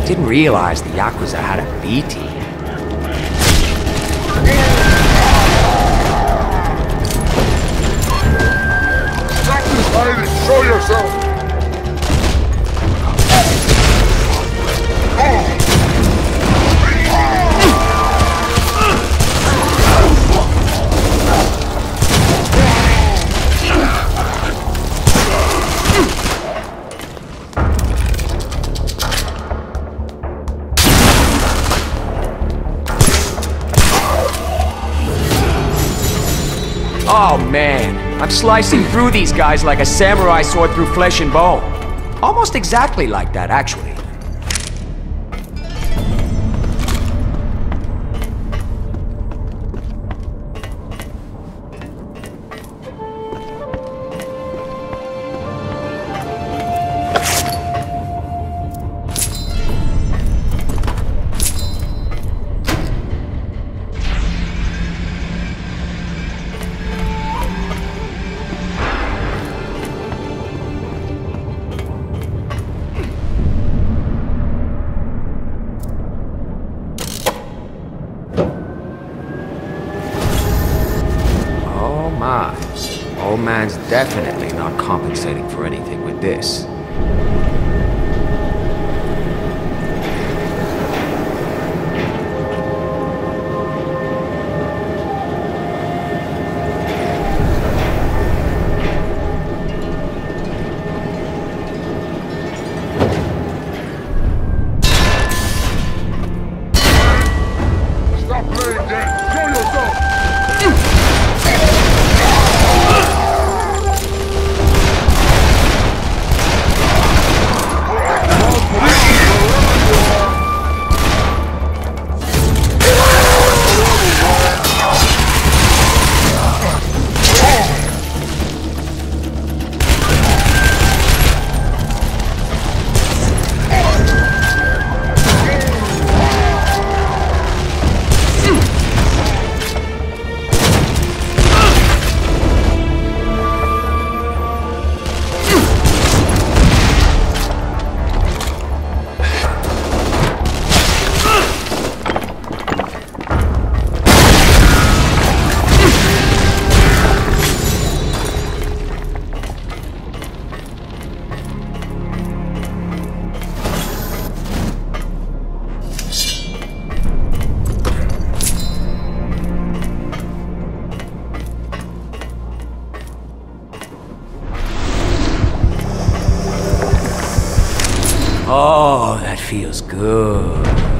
Didn't realize the Yakuza had a B team. Show yourself! Oh man, I'm slicing through these guys like a samurai sword through flesh and bone. Almost exactly like that, actually. Old man's definitely not compensating for anything with this. Stop playing dead! Show yourself! Oh, that feels good.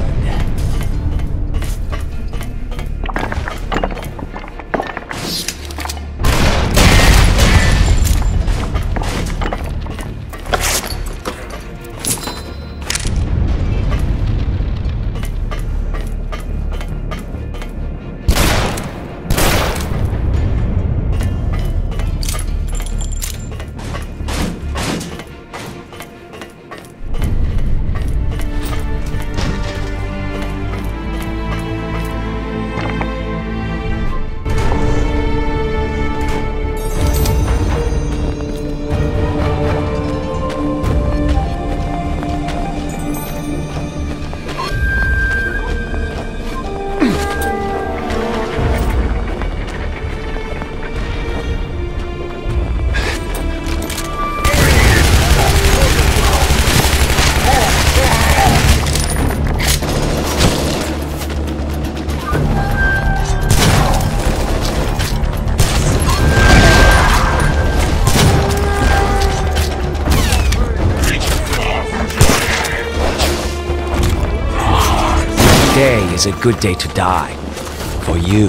Today is a good day to die. For you.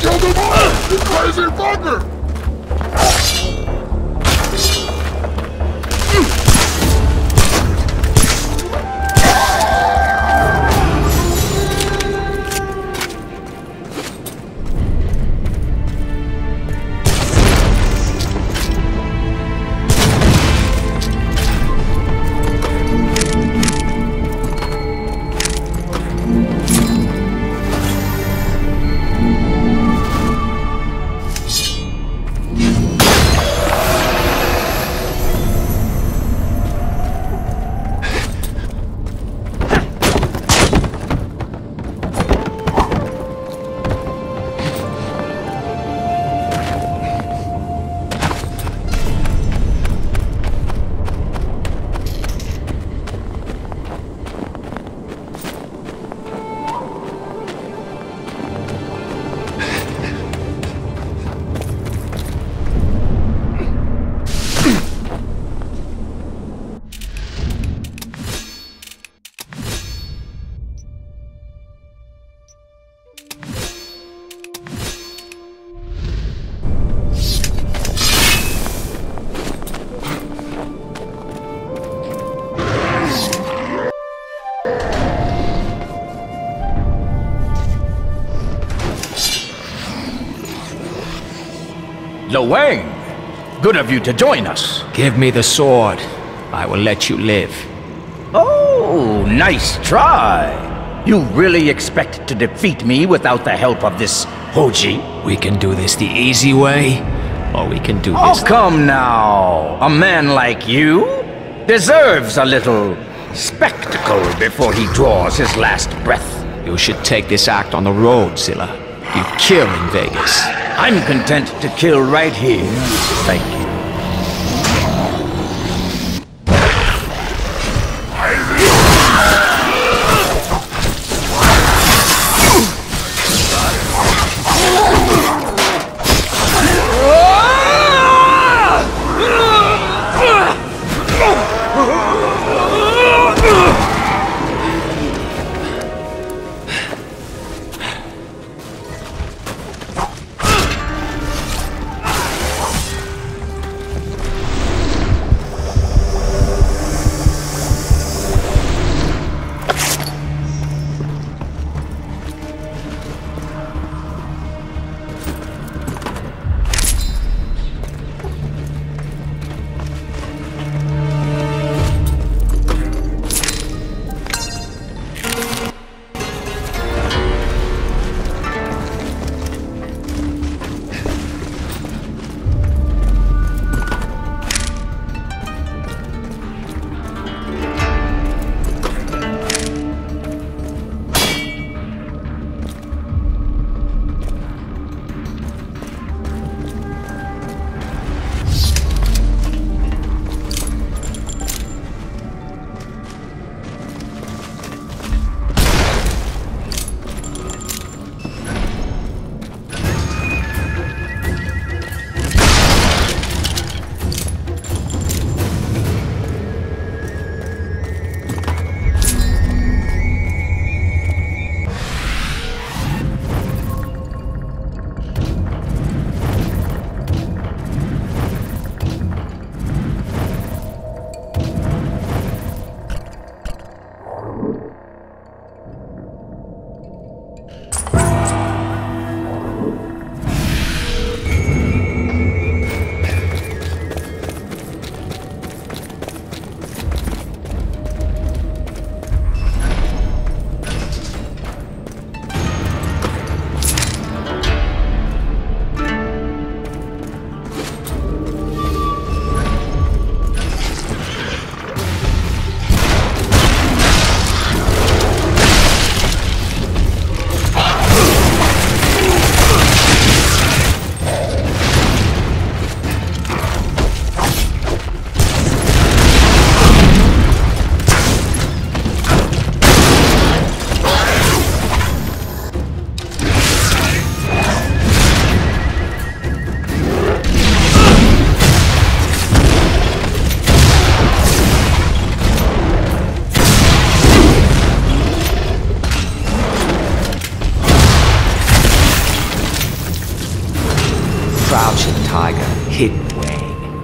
killed him all! You crazy fucker! Wang, good of you to join us. Give me the sword. I will let you live. Oh, nice try. You really expect to defeat me without the help of this Hoji? We can do this the easy way, or we can do this... Oh, come now. A man like you deserves a little spectacle before he draws his last breath. You should take this act on the road, Zilla. You kill in Vegas. I'm content to kill right here. Thank you. hidden way.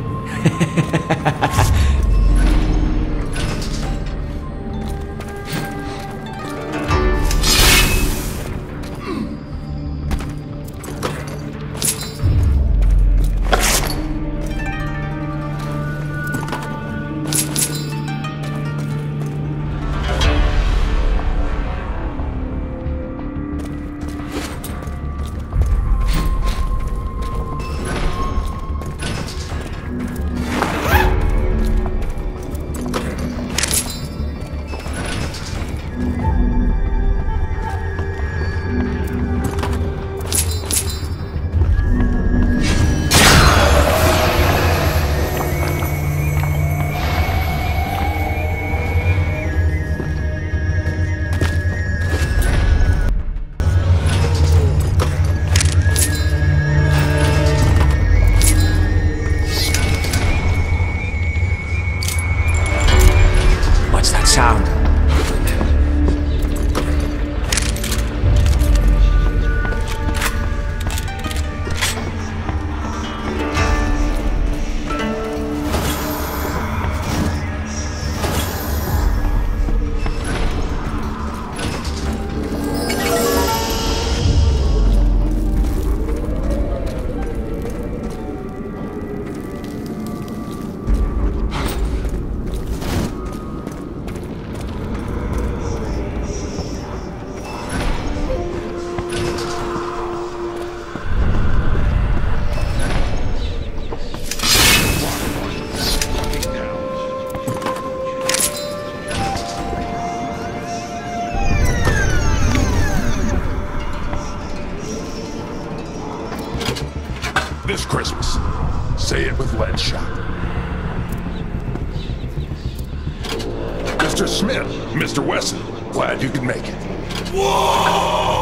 This Christmas. Say it with lead shot. Mr. Smith, Mr. Wesson, glad you could make it. Whoa!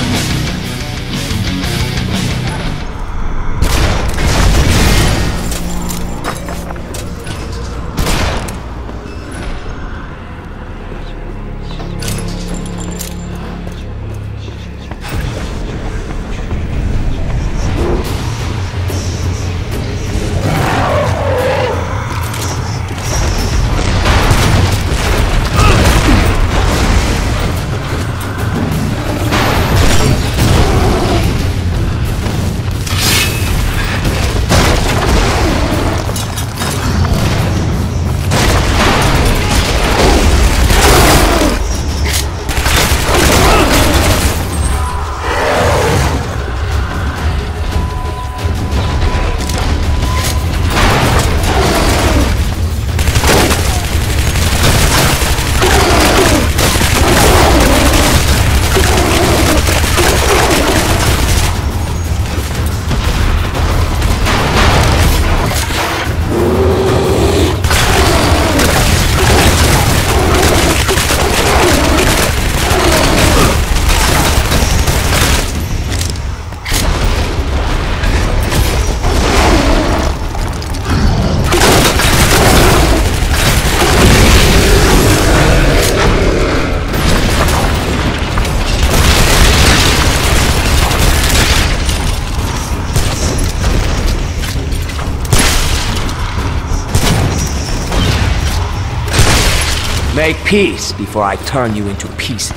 Make peace before I turn you into pieces.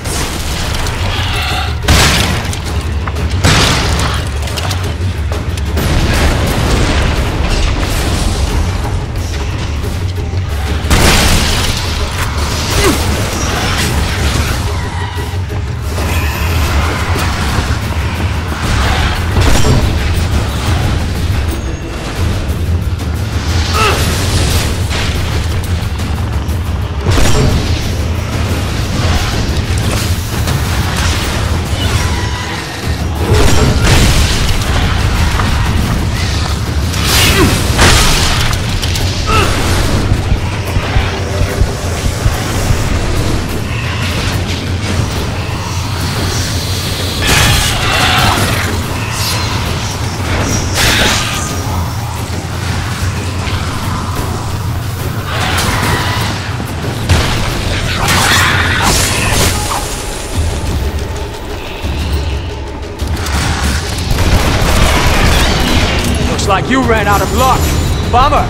like you ran out of luck. Bummer.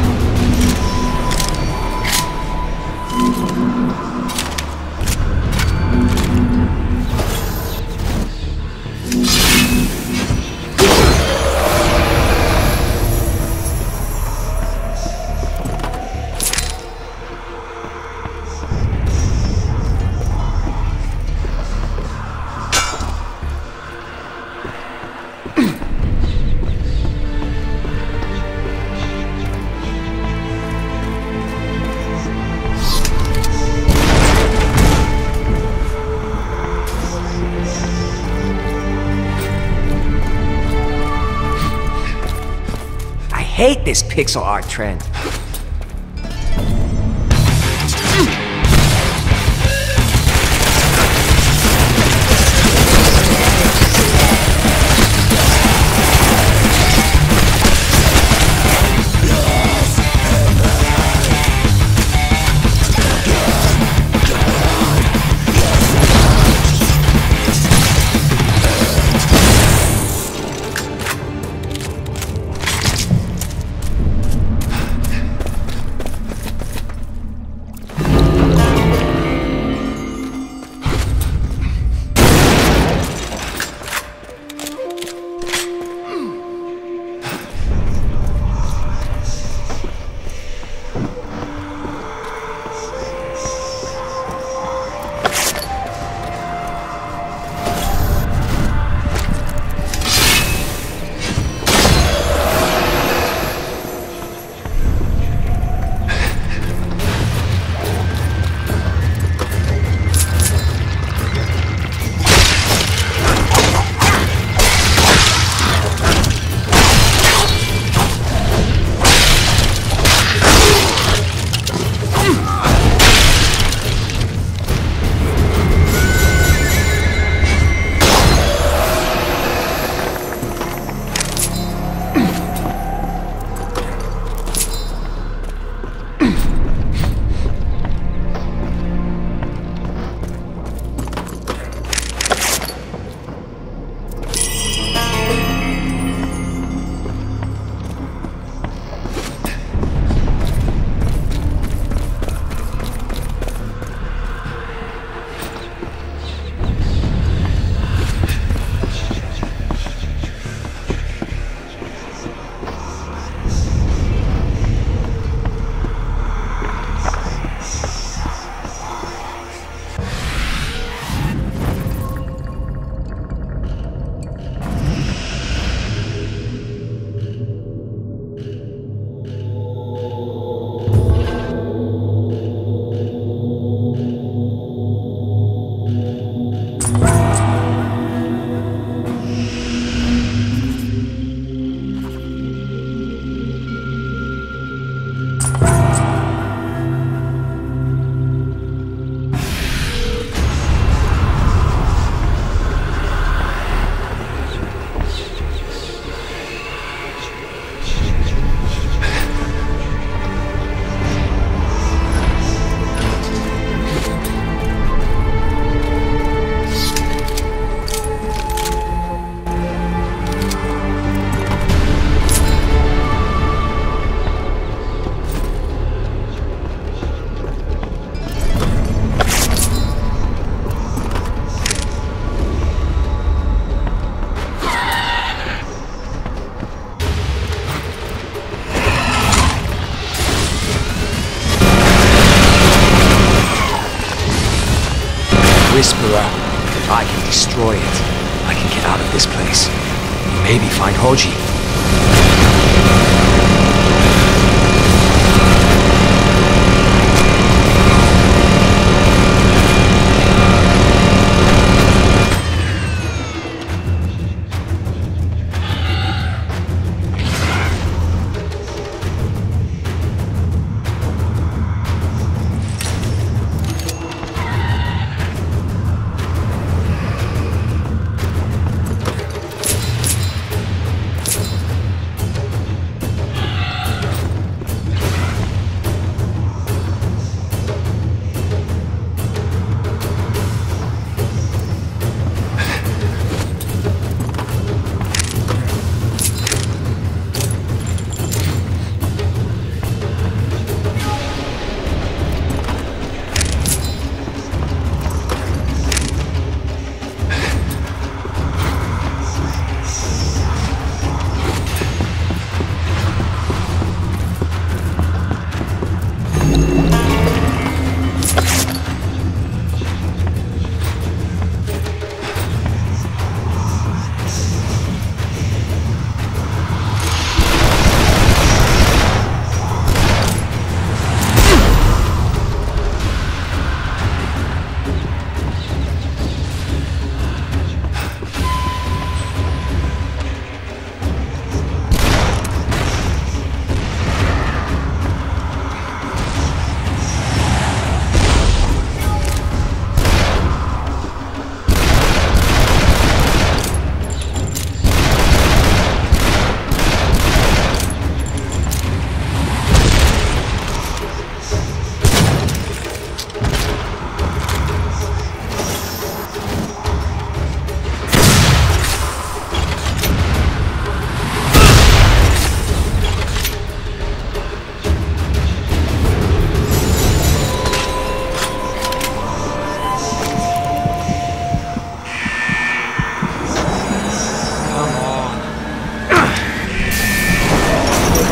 I hate this pixel art trend. Whisperer. If I can destroy it, I can get out of this place. Maybe find Hoji.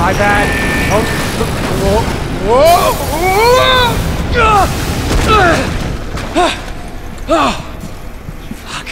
My bad. Oh, fuck.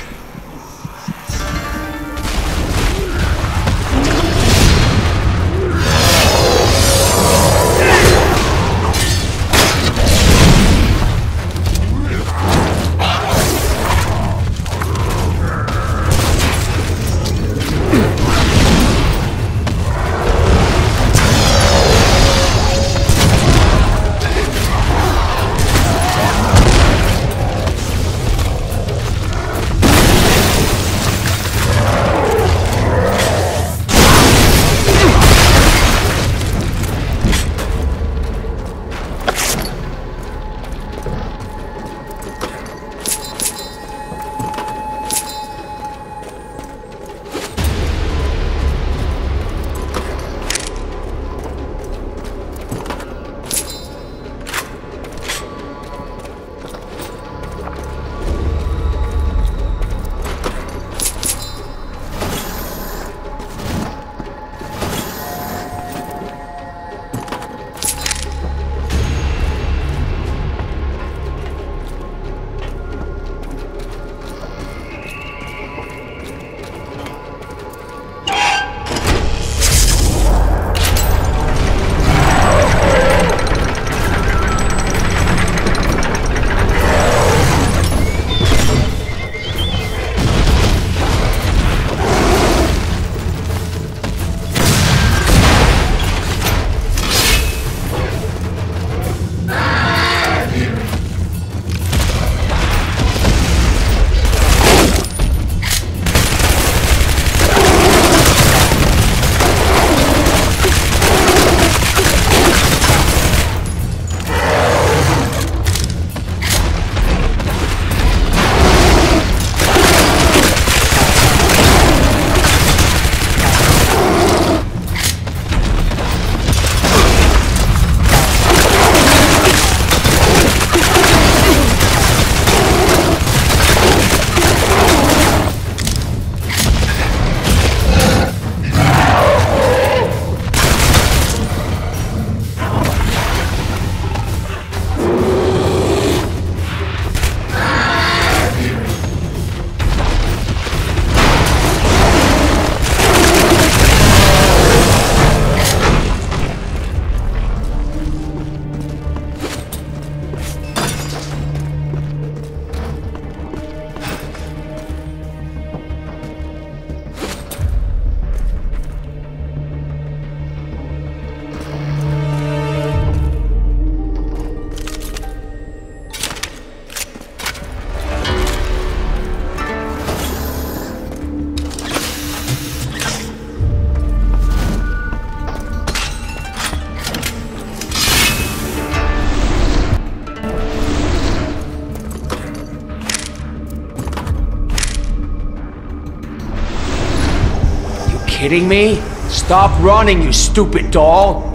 Kidding me? Stop running, you stupid doll!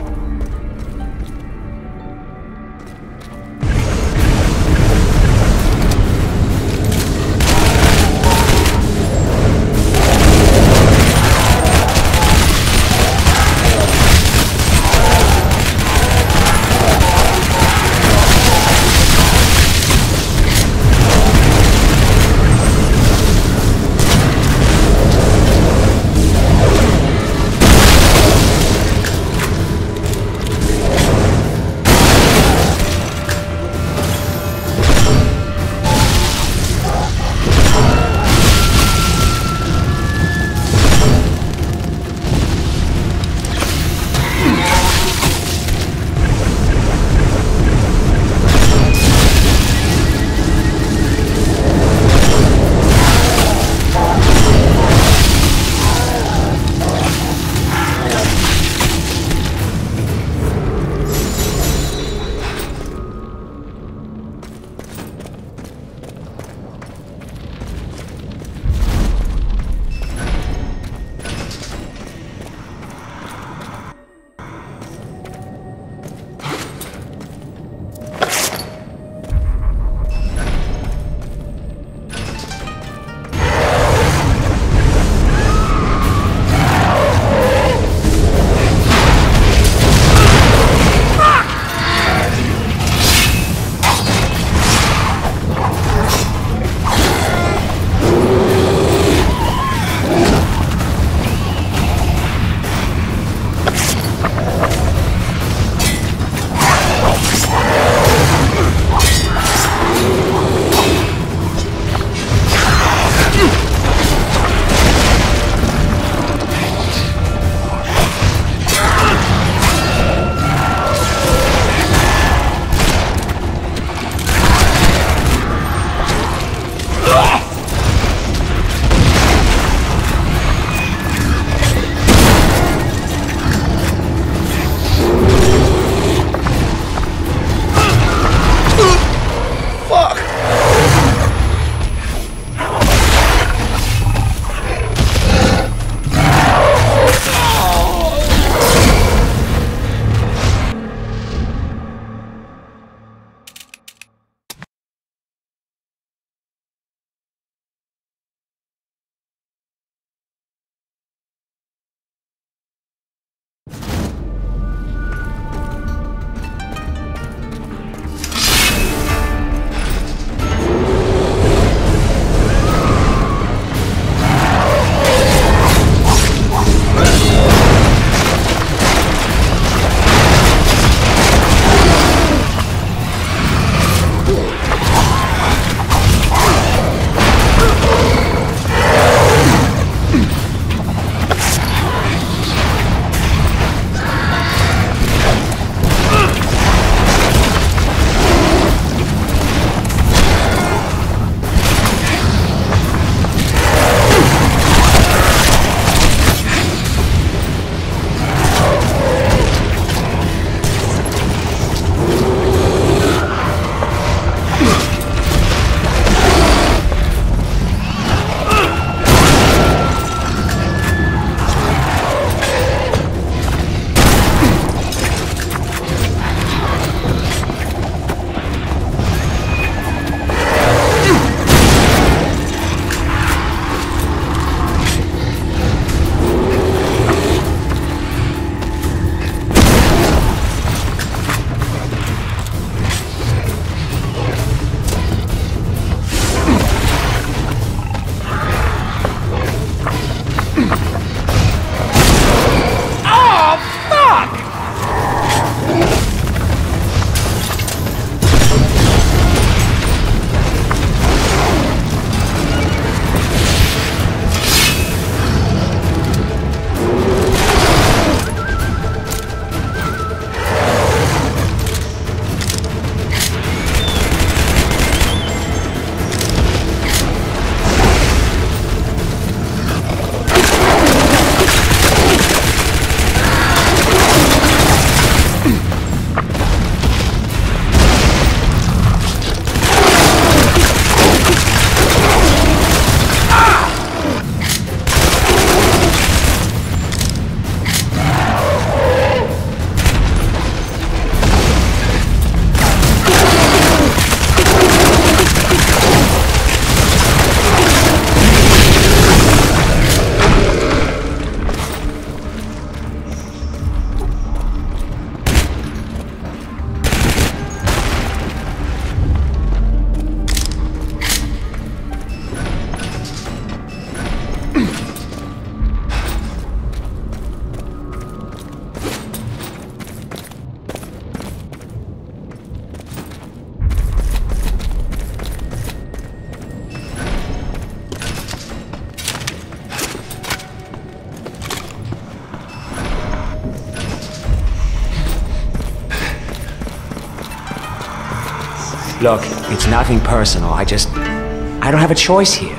Look, it's nothing personal. I don't have a choice here.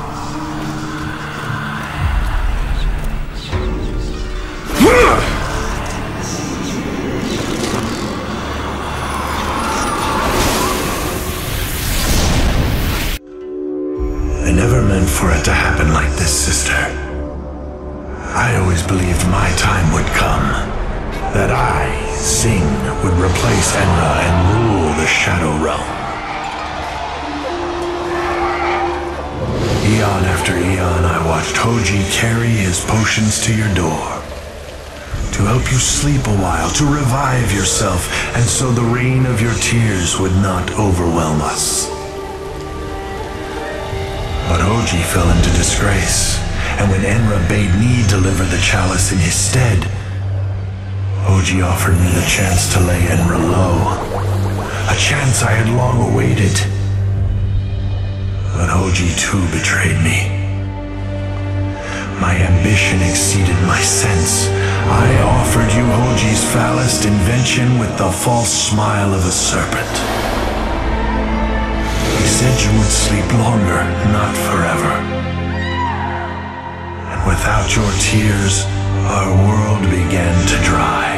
I never meant for it to happen like this, sister. I always believed my time would come. That I, Zing, would replace Enra and rule the Shadow Realm. Eon after eon, I watched Hoji carry his potions to your door. To help you sleep a while, to revive yourself, and so the rain of your tears would not overwhelm us. But Hoji fell into disgrace, and when Enra bade me deliver the chalice in his stead, Hoji offered me the chance to lay Enra low. A chance I had long awaited. But Hoji too betrayed me. My ambition exceeded my sense. I offered you Hoji's foulest invention with the false smile of a serpent. He said you would sleep longer, not forever. And without your tears, our world began to dry.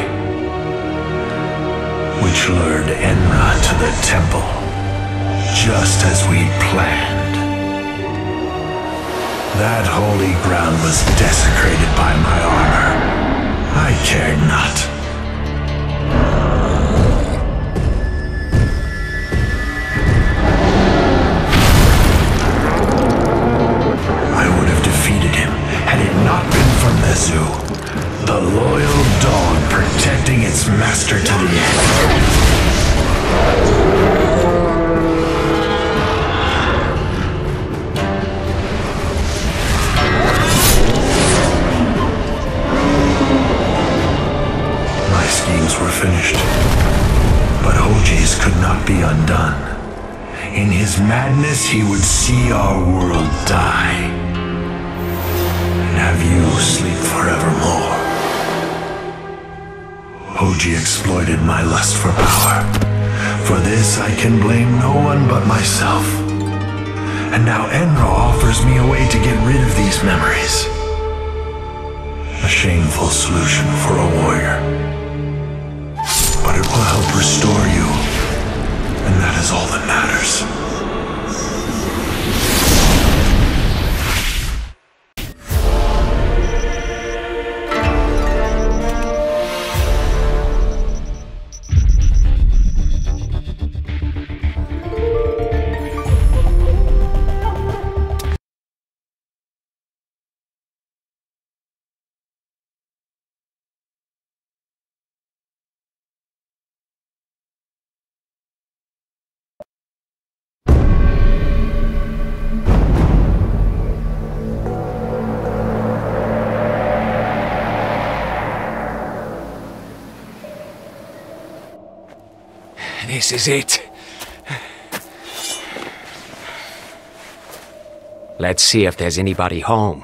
Which lured Enra to the temple, just as we'd planned. That holy ground was desecrated by my armor. I cared not. I would have defeated him had it not been for Mezu, the loyal dog protecting its master to the end. Were finished, but Hoji's could not be undone. In his madness, he would see our world die, and have you sleep forevermore. Hoji exploited my lust for power. For this, I can blame no one but myself. And now Enra offers me a way to get rid of these memories. A shameful solution for a warrior. But it will help restore you, and that is all that matters. This is it. Let's see if there's anybody home.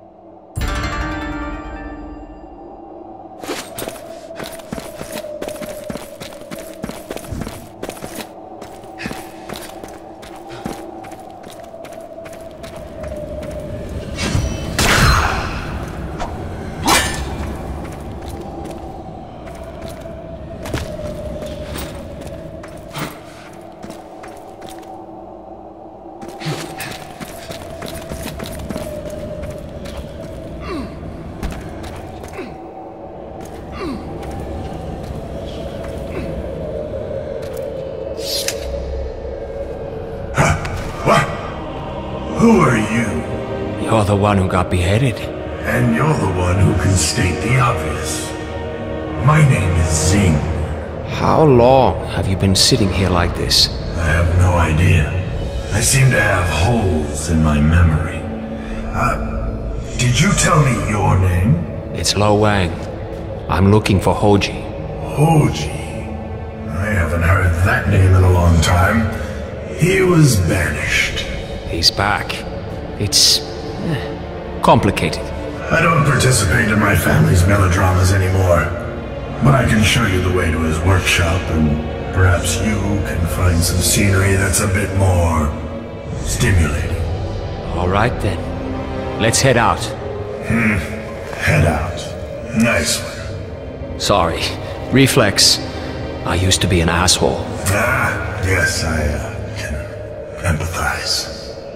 Who are you? You're the one who got beheaded. And you're the one who can state the obvious. My name is Zing. How long have you been sitting here like this? I have no idea. I seem to have holes in my memory. Did you tell me your name? It's Lo Wang. I'm looking for Hoji. Hoji? I haven't heard that name in a long time. He was banished. He's back. It's complicated. I don't participate in my family's melodramas anymore. But I can show you the way to his workshop, and perhaps you can find some scenery that's a bit more stimulating. All right then. Let's head out. Head out. Nice one. Sorry. Reflex. I used to be an asshole. Ah, yes, I can empathize.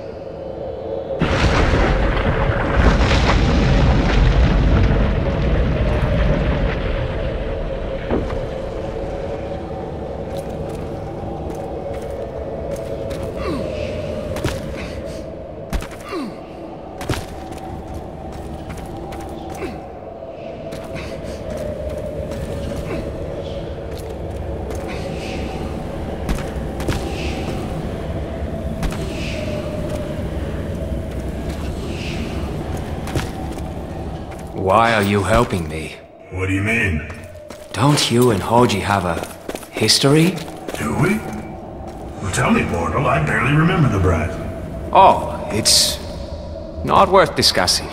Why are you helping me? What do you mean? Don't you and Hoji have a history? Do we? Well, tell me, mortal. I barely remember the brat. Oh, it's not worth discussing.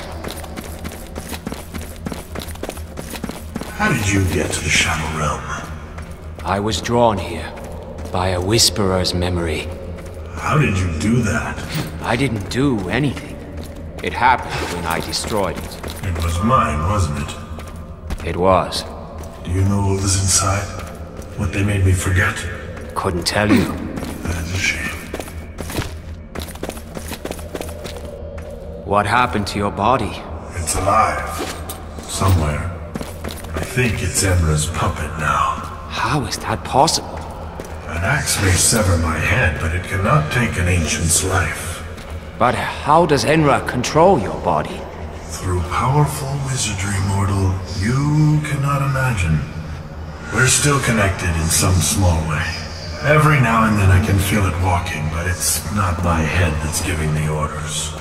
How did you get to the Shadow Realm? I was drawn here by a Whisperer's memory. How did you do that? I didn't do anything. It happened when I destroyed it. It was mine, wasn't it? It was. Do you know what was inside? What they made me forget? Couldn't tell you. That is a shame. What happened to your body? It's alive. Somewhere. I think it's Emra's puppet now. How is that possible? An axe may sever my head, but it cannot take an ancient's life. But how does Enra control your body? Through powerful wizardry, mortal, you cannot imagine. We're still connected in some small way. Every now and then I can feel it walking, but it's not my head that's giving the orders.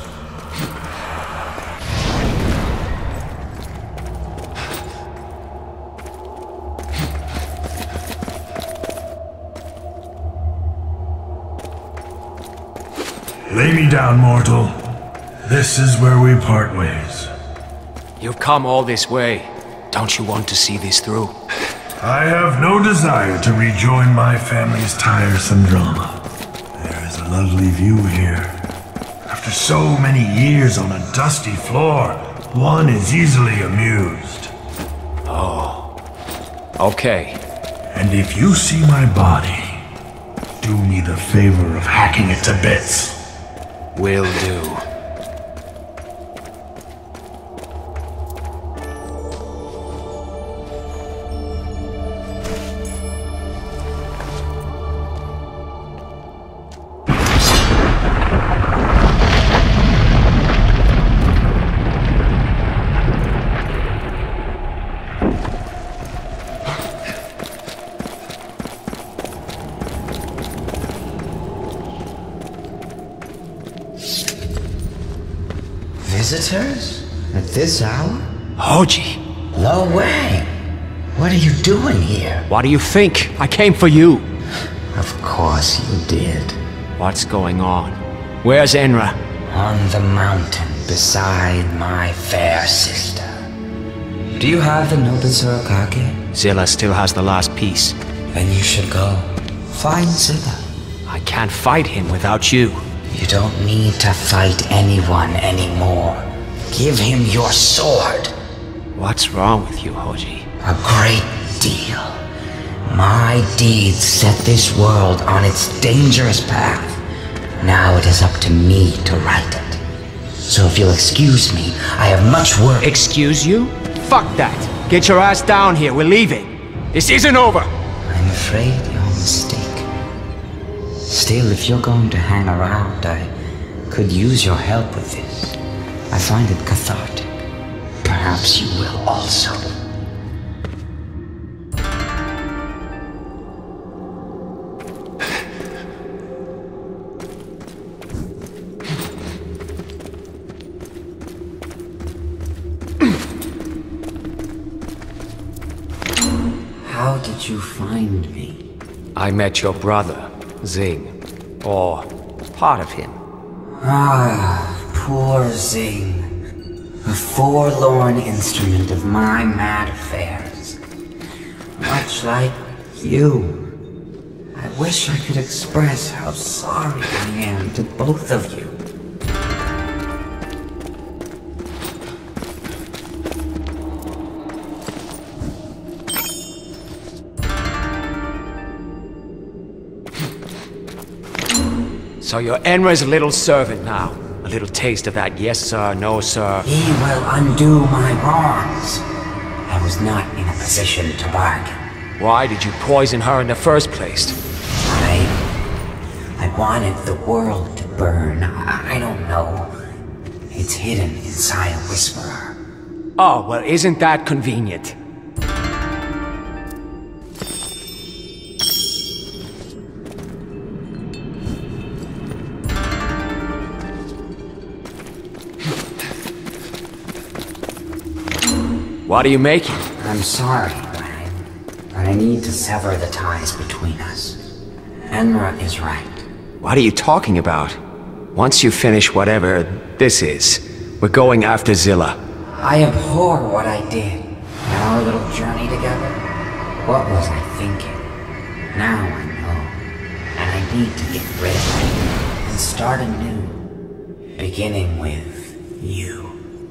Lay me down, mortal. This is where we part ways. You've come all this way. Don't you want to see this through? I have no desire to rejoin my family's tiresome drama. There is a lovely view here. After so many years on a dusty floor, one is easily amused. Oh. Okay. And if you see my body, do me the favor of hacking it to bits. Will do. Visitors? At this hour? Hoji! No way! What are you doing here? What do you think? I came for you. Of course you did. What's going on? Where's Enra? On the mountain beside my fair sister. Do you have the Noble Surikage? Zilla still has the last piece. Then you should go. Find Zilla. I can't fight him without you. You don't need to fight anyone anymore. Give him your sword. What's wrong with you, Hoji? A great deal. My deeds set this world on its dangerous path. Now it is up to me to right it. So if you'll excuse me, I have much work. Excuse you? Fuck that. Get your ass down here. We're leaving. This isn't over. I'm afraid you're mistaken. Still, if you're going to hang around, I could use your help with this. I find it cathartic. Perhaps you will also. How did you find me? I met your brother, Zing. Or part of him. Ah, poor Zing. A forlorn instrument of my mad affairs. Much like you. wish I could express how sorry I am to both of you. So you're Enra's little servant now. A little taste of that yes sir, no sir. He will undo my wrongs. I was not in a position to bargain. Why did you poison her in the first place? I wanted the world to burn. I don't know. It's hidden inside a whisperer. Oh, well, isn't that convenient? What are you making? I'm sorry, but I need to sever the ties between us. Enra is right. What are you talking about? Once you finish whatever this is, we're going after Zilla. I abhor what I did. And our little journey together. What was I thinking? Now I know. And I need to get rid of it. And start anew. Beginning with you.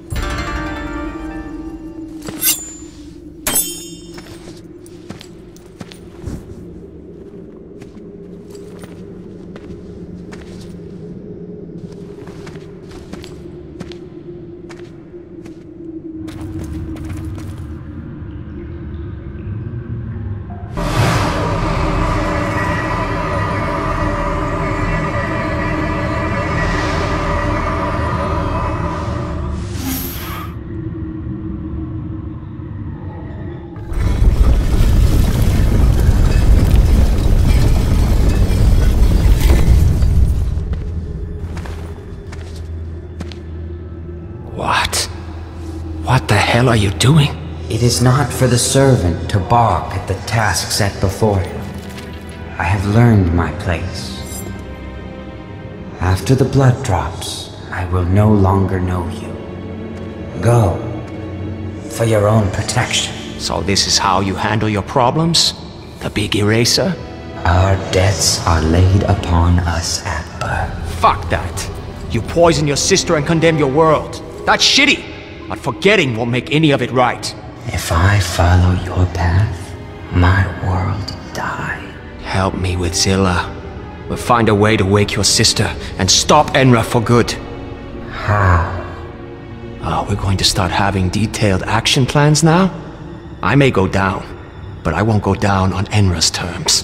What the hell are you doing? It is not for the servant to balk at the task set before him. I have learned my place. After the blood drops, I will no longer know you. Go. For your own protection. So this is how you handle your problems? The big eraser? Our debts are laid upon us at birth. Fuck that. You poison your sister and condemn your world. That's shitty. But forgetting won't make any of it right. If I follow your path, my world will die. Help me with Zilla. We'll find a way to wake your sister and stop Enra for good. How? Oh, we're going to start having detailed action plans now? I may go down, but I won't go down on Enra's terms.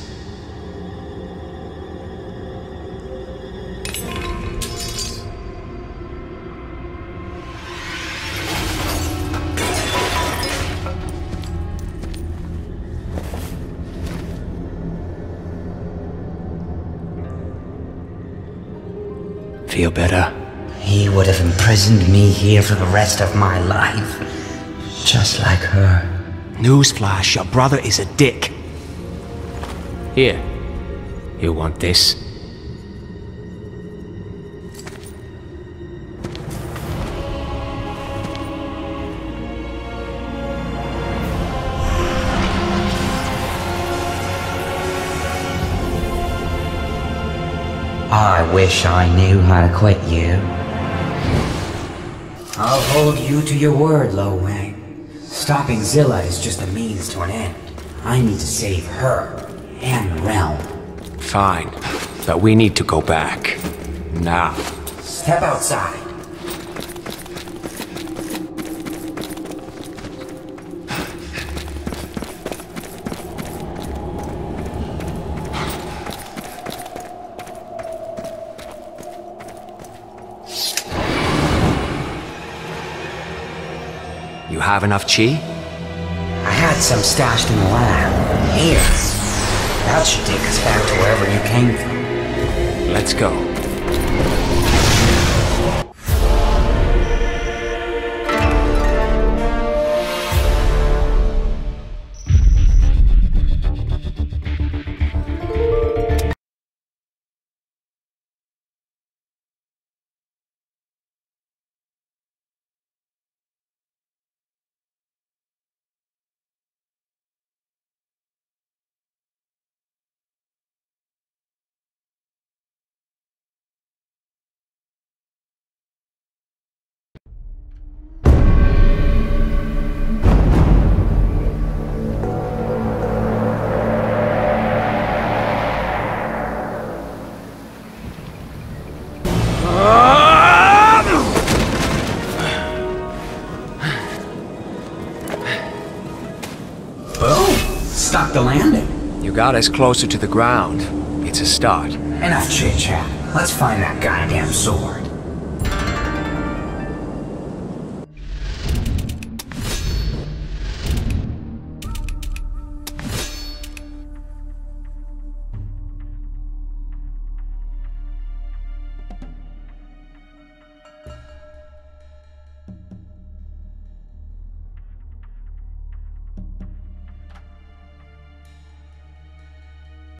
Feel better? He would have imprisoned me here for the rest of my life. Just like her. Newsflash, your brother is a dick. Here. You want this? I wish I knew how to quit you. I'll hold you to your word, Lo Wang. Stopping Zilla is just a means to an end. I need to save her and the realm. Fine, but we need to go back. Now. Step outside. You have enough chi? I had some stashed in the lab. Here. That should take us back to wherever you came from. Let's go. stuck the landing. You got us closer to the ground. It's a start. Enough chit-chat. Let's find that goddamn sword.